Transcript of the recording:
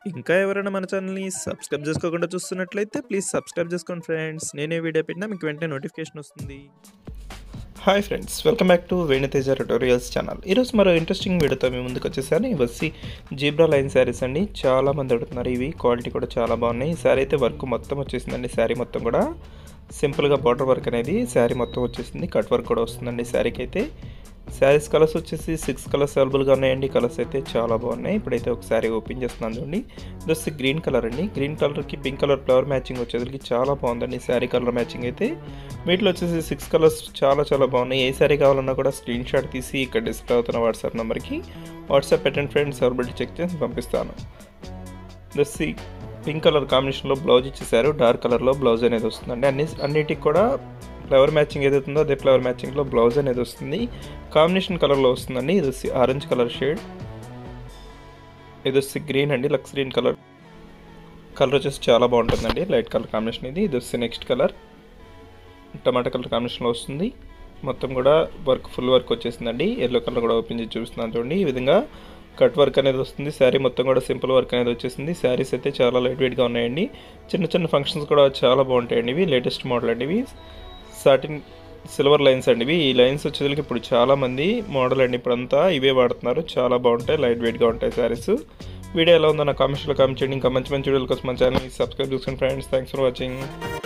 ఇంకా ఎవరైనా మన ఛానల్‌ని సబ్స్క్రైబ్ చేసుకోకుండా చూస్తున్నట్లయితే ప్లీజ్ సబ్స్క్రైబ్ చేసుకోండి ఫ్రెండ్స్. నేనే వీడియో పెట్టినా మీకు వెంటనే నోటిఫికేషన్ వస్తుంది. Hi friends, welcome back to Venuteja tutorials channel. ఈరోజు మరో ఇంట్రెస్టింగ్ వీడియోతో మీ ముందుకు వచ్చేసాను. ఇవి వచ్చి జీబ్రా లైన్ శారీస్ అండి. చాలా మంది అడుగుతున్నారు. ఇవి క్వాలిటీ కూడా చాలా బాగున్నాయి. ఈ శారీ అయితే వర్క్ మొత్తం వచ్చేసిందండి. శారీ మొత్తం కూడా సింపుల్గా బార్డర్ వర్క్ అనేది శారీ మొత్తం వచ్చేసింది. కట్ వర్క్ కూడా వస్తుందండి శారీకి అయితే. శారీస్ కలర్స్ వచ్చేసి 6 కలర్స్ అవైలబుల్గా ఉన్నాయండి. కలర్స్ అయితే చాలా బాగున్నాయి. ఇప్పుడైతే ఒక శారీ ఓపెన్ చేస్తున్నాను చూడండి. ఇది వచ్చి గ్రీన్ కలర్ అండి. గ్రీన్ కలర్కి పింక్ కలర్ ఫ్లవర్ మ్యాచింగ్ వచ్చేసరికి చాలా బాగుందండి శారీ కలర్ మ్యాచింగ్ అయితే. వీటిలో వచ్చేసి 6 కలర్స్ చాలా బాగున్నాయి. ఏ శారీ కావాలన్నా కూడా స్క్రీన్ షాట్ తీసి ఇక్కడ డిస్ప్లే అవుతున్న వాట్సాప్ నెంబర్కి వాట్సాప్ పెట్టండి ఫ్రెండ్స్. అవైలబిలిటీ చెక్ చేసి పంపిస్తాను. దస్సి పింక్ కలర్ కాంబినేషన్లో బ్లౌజ్ ఇచ్చేసారు. డార్క్ కలర్లో బ్లౌజ్ అనేది వస్తుందండి. అన్నిటికి కూడా ఫ్లవర్ మ్యాచింగ్ ఏదైతే ఉందో అదే ఫ్లవర్ మ్యాచింగ్లో బ్లౌజ్ అనేది వస్తుంది. కాంబినేషన్ కలర్లో వస్తుందండి. ఇది వచ్చి ఆరెంజ్ కలర్ షేడ్, ఇది వచ్చి గ్రీన్ అండి, లక్స్ గ్రీన్ కలర్. కలర్ వచ్చేసి చాలా బాగుంటుందండి. లైట్ కలర్ కాంబినేషన్ ఇది. ఇది వచ్చి నెక్స్ట్ కలర్ టమాటా కలర్ కాంబినేషన్లో వస్తుంది. మొత్తం కూడా వర్క్ ఫుల్ వర్క్ వచ్చేసిందండి. ఎల్లో కలర్ కూడా ఓపెన్ చేసి చూపిస్తున్నాను చూడండి. ఈ విధంగా కట్ వర్క్ అనేది వస్తుంది. శారీ మొత్తం కూడా సింపుల్ వర్క్ అనేది వచ్చేసింది. శారీస్ అయితే చాలా లైట్ వెయిట్గా ఉన్నాయండి. చిన్న ఫంక్షన్స్ కూడా చాలా బాగుంటాయండి. ఇవి లేటెస్ట్ మోడల్ అండి. ఇవి సాటిన్ సిల్వర్ లైన్స్ అండి. ఇవి ఈ లైన్స్ వచ్చేసరికి ఇప్పుడు చాలామంది మోడల్ అండి. ఇప్పుడంతా ఇవే వాడుతున్నారు. చాలా బాగుంటాయి, లైట్ వెయిట్గా ఉంటాయి శారీస్. వీడియో ఎలా ఉందో నా కామెంట్స్లో కామెంట్ చేయండి. ఇంకా మంచి వీడియోల కోసం మన ఛానల్ని సబ్స్క్రైబ్ చేసుకోండి ఫ్రెండ్స్. Thanks for watching.